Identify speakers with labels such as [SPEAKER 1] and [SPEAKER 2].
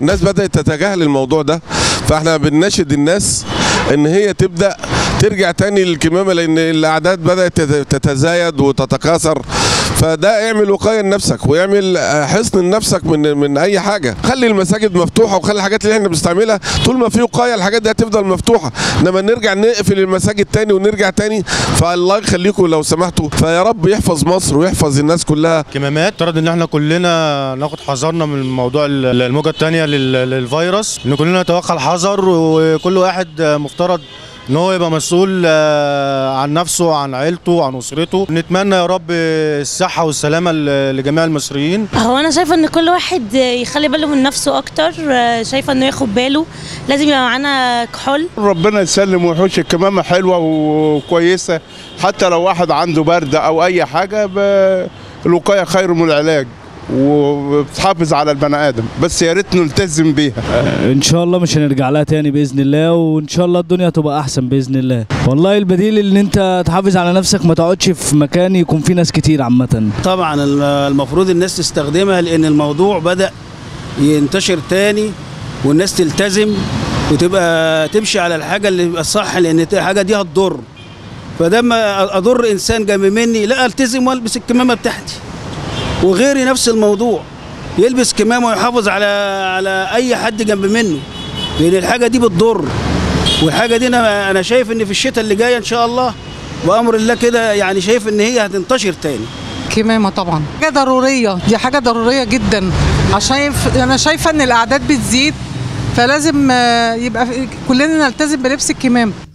[SPEAKER 1] الناس بدأت تتجاهل الموضوع ده، فاحنا بنناشد الناس ان هي تبدأ ترجع تاني للكمامة، لان الاعداد بدأت تتزايد وتتكاثر. فده اعمل وقاية لنفسك ويعمل حصن لنفسك من اي حاجة. خلي المساجد مفتوحة وخلي الحاجات اللي احنا بنستعملها طول ما في وقاية الحاجات دي هتفضل مفتوحة، انما نرجع نقفل المساجد تاني ونرجع تاني. فالله يخليكم لو سمحتوا، فيا رب يحفظ مصر ويحفظ الناس كلها.
[SPEAKER 2] كمامات افترض ان احنا كلنا ناخد حذرنا من موضوع الموجة الثانية للفيروس، ان كلنا نتوخى الحذر، وكل واحد مفترض ان هو يبقى مسؤول عن نفسه وعن عيلته وعن اسرته. نتمنى يا رب الصحه والسلامه لجميع المصريين.
[SPEAKER 3] هو انا شايفه ان كل واحد يخلي باله من نفسه اكتر، شايفه انه ياخد باله، لازم يبقى معانا كحول.
[SPEAKER 4] ربنا يسلم ويحوش. الكمامه حلوه وكويسه، حتى لو واحد عنده برد او اي حاجه الوقايه خير من العلاج، وبتحافظ على البني ادم، بس يا ريت نلتزم بيها.
[SPEAKER 5] ان شاء الله مش هنرجع لها تاني باذن الله، وان شاء الله الدنيا تبقى احسن باذن الله. والله البديل ان انت تحافظ على نفسك، ما تقعدش في مكان يكون فيه ناس كتير عامه.
[SPEAKER 6] طبعا المفروض الناس تستخدمها، لان الموضوع بدأ ينتشر تاني، والناس تلتزم وتبقى تمشي على الحاجه اللي يبقى الصح، لان الحاجه دي هتضر. فلما اضر انسان جنب مني، لا التزم والبس الكمامه بتاعتي. وغيري نفس الموضوع، يلبس كمامه ويحافظ على اي حد جنب منه، لان الحاجه دي بتضر. والحاجه دي انا شايف ان في الشتاء اللي جاي ان شاء الله بامر الله كده، يعني شايف ان هي هتنتشر تاني.
[SPEAKER 7] كمامه طبعا حاجه ضروريه، دي حاجه ضروريه جدا، عشان انا شايفه ان الاعداد بتزيد، فلازم يبقى كلنا نلتزم بلبس الكمامه.